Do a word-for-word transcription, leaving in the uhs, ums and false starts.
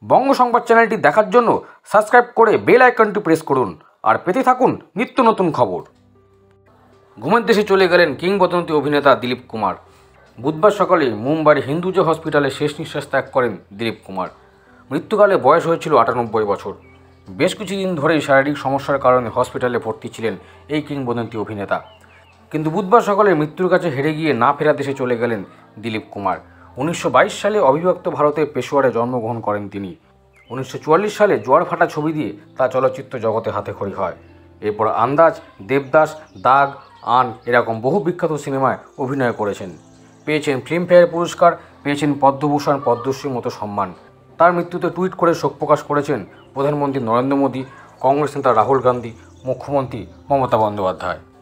বঙ্গ সংবাদ চ্যানেলটি দেখার জন্য সাবস্ক্রাইব করে বেল আইকনটি প্রেস করুন আর পেতে থাকুন নিত্য নতুন খবর। ঘুমের দেশে চলে গেলেন কিংবদন্তি অভিনেতা দিলীপ কুমার। বুধবার সকালে মুম্বাইয়ের হিন্দুজা হসপিটালে শেষ নিঃশ্বাস ত্যাগ করেন দিলীপ কুমার। মৃত্যুকালে বয়স হয়েছিল আটানব্বই বছর। বেশ কিছুদিন ধরেই শারীরিক সমস্যার কারণে হসপিটালে ভর্তি ছিলেন এই কিংবদন্তি অভিনেতা। কিন্তু বুধবার সকালে মৃত্যুর কাছে হেরে গিয়ে না ফেরা দেশে চলে গেলেন দিলীপ কুমার। উনিশশো বাইশ সালে অবিভক্ত ভারতের পেশোয়ারে জন্মগ্রহণ করেন তিনি। উনিশশো চুয়াল্লিশ সালে জোয়ার ভাটা ছবি দিয়ে তা চলচ্চিত্র জগতে হাতেখড়ি হয়। এরপর আন্দাজ, দেবদাস, দাগ, আন এরকম বহু বিখ্যাত সিনেমায় অভিনয় করেছেন। পেয়েছেন ফিল্মফেয়ার পুরস্কার, পেয়েছেন পদ্মভূষণ, পদ্মশ্রীর মতো সম্মান। তার মৃত্যুতে টুইট করে শোক প্রকাশ করেছেন প্রধানমন্ত্রী নরেন্দ্র মোদী, কংগ্রেস নেতা রাহুল গান্ধী, মুখ্যমন্ত্রী মমতা বন্দ্যোপাধ্যায়।